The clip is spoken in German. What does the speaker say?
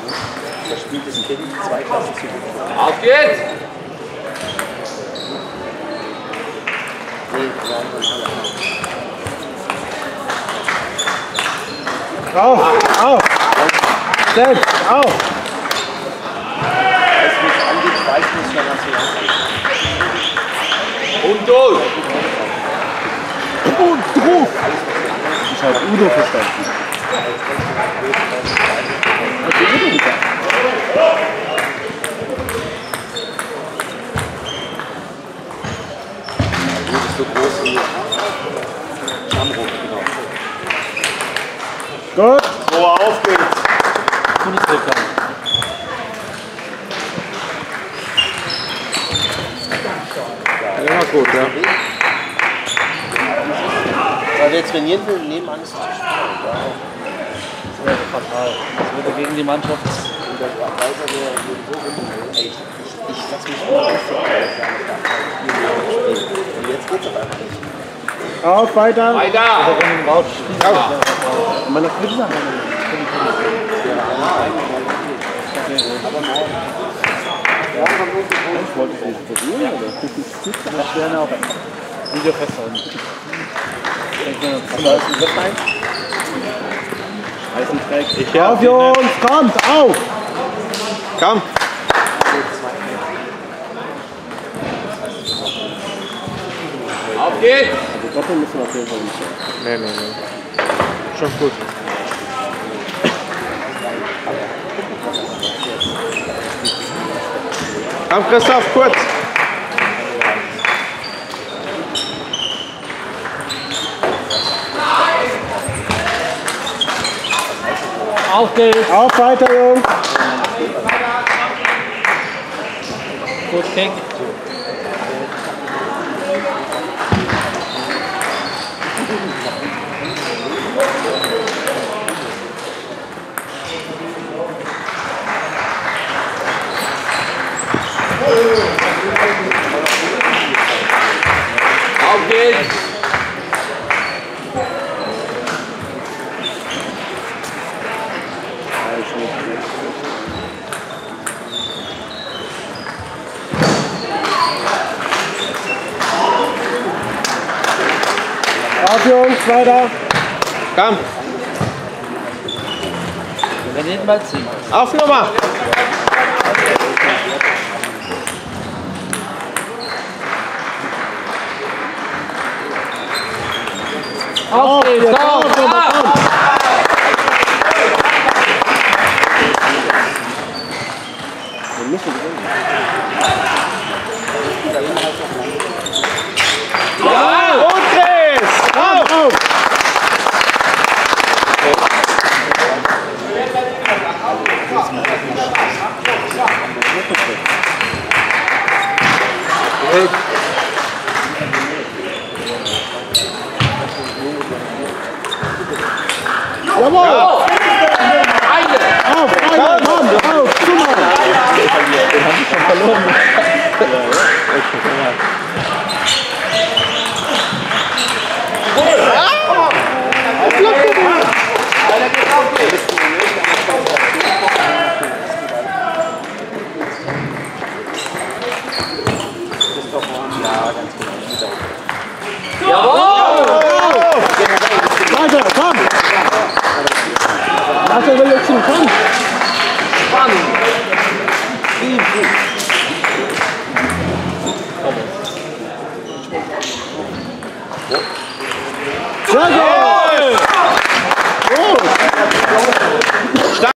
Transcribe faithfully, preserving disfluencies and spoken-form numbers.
Da spielt das Kind zwei Klassen zu gut. Auf geht's! Auf, auf! Selbst, auf! Als mich angeht, weiß nicht mehr, was wir haben. Und durch! Und drauf! Ich habe Udo verstanden. Hast du Udo gesagt? Du bist so groß wie Schamrock, genau. Gut. So, auf geht's. Gutes Rückgang. Ja, gut, ja. Weil wir trainieren will, nebenan ist es zu schwer. Das wäre fatal. Das würde gegen die Mannschaft. Und der Weiser, der so rum. Ey, ich, ich setze mich immer auf, und jetzt geht's aber einfach nicht. Auf, weiter! Weiter! Ja. Meine Flipser haben ich wollte es nicht probieren, oder? Das wäre auch Video festhalten. Da ist ein Griff rein. Eisenfleck. Ich auf, Jungs! Kommt! Auf! Komm! Auf geht's! Also doppeln müssen wir auf jeden Fall nicht. Nee, nee, nee. Schon gut. Komm, Christoph, kurz! Auf geht's! Auf weiter, Jungs! Gut, Kick. Auf geht's! Auf, Jungs, weiter! Komm! Wir werden jeden Ball ziehen. Auf Nummer! Auf geht's! Auf, auf, auf, auf. Wir müssen gewinnen. Ja! Und Chris! Auf, auf! Jawohl! Ja. Eine! Auf, einer, Mann, auf, guck mal! Den haben sie schon verloren. Jawohl! Weiter, komm! Lass er will jetzt zu, komm! Spannend! Sehr gut! Gut!